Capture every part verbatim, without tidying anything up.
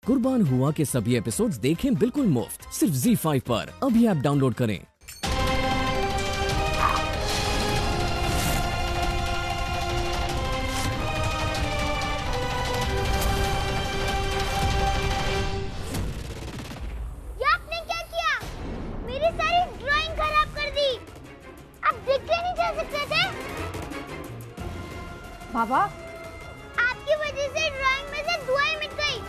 कुर्बान हुआ के सभी एपिसोड्स देखें बिल्कुल मुफ्त सिर्फ ज़ी फाइव पर। अभी ऐप डाउनलोड करें। ये आपने क्या किया? मेरी सारी ड्राइंग खराब कर दी। आप देख के नहीं जा सकते थे? बाबा, आपकी वजह से ड्राइंग में से धुआं मिट गई।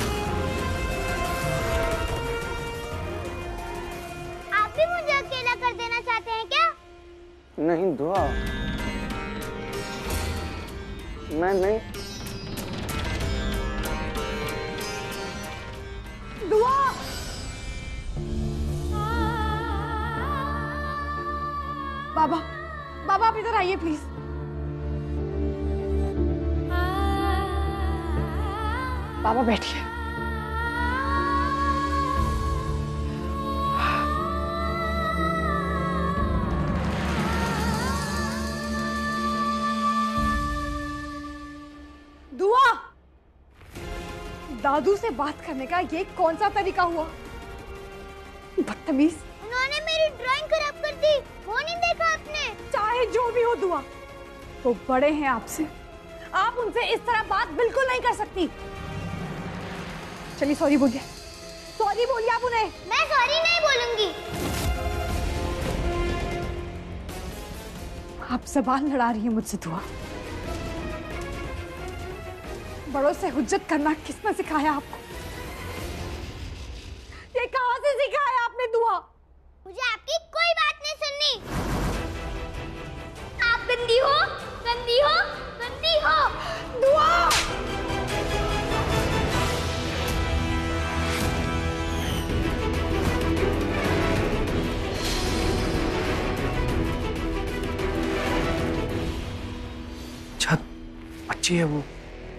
आप भी मुझे अकेला कर देना चाहते हैं क्या? नहीं दुआ, मैं नहीं। दुआ, बाबा, बाबा आप इधर आइए प्लीज। बाबा बैठिए। दुआ, दादू से बात करने का ये कौन सा तरीका हुआ? बदतमीज। उन्होंने मेरी ड्राइंग खराब कर दी। वो नहीं देखा आपने? चाहे जो भी हो दुआ, वो बड़े हैं आपसे, आप उनसे इस तरह बात बिल्कुल नहीं कर सकती। चलिए सॉरी बोलिए, सॉरी बोलिए आप उन्हें। मैं सॉरी नहीं बोलूंगी। आप जबान लड़ा रही हैं मुझसे दुआ। बड़ों से हुज्जत करना किसने सिखाया आपको? ये कहां से सिखाया आपने दुआ? मुझे आपकी कोई बात नहीं सुननी। आप गंदी हो, गंदी हो, गंदी हो। दुआ, छत अच्छी है वो।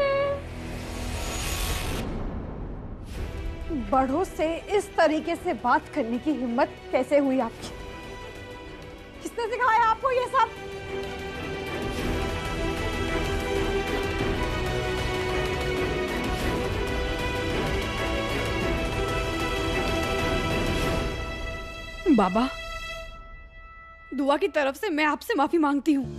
बड़ों से इस तरीके से बात करने की हिम्मत कैसे हुई आपकी? किसने सिखाया आपको ये सब? बाबा, दुआ की तरफ से मैं आपसे माफी मांगती हूँ।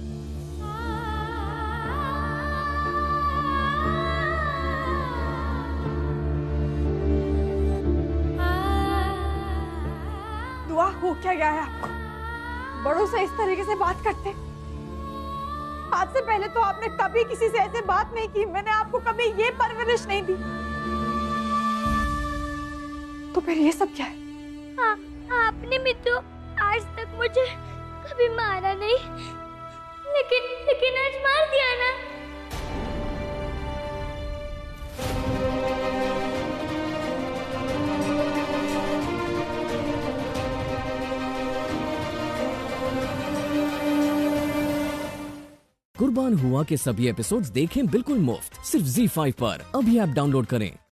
दुआ, हो क्या गया है आपको? बड़ों से इस तरीके से बात करते? आज से पहले तो आपने कभी किसी से ऐसे बात नहीं की। मैंने आपको कभी ये परवरिश नहीं दी, तो फिर ये सब क्या है? हाँ, आपने भी तो आज तक मुझे कभी मारा नहीं, लेकिन लेकिन आज मार दिया ना। कुर्बान हुआ के सभी एपिसोड्स देखें बिल्कुल मुफ्त सिर्फ ज़ी फाइव पर। अभी ऐप डाउनलोड करें।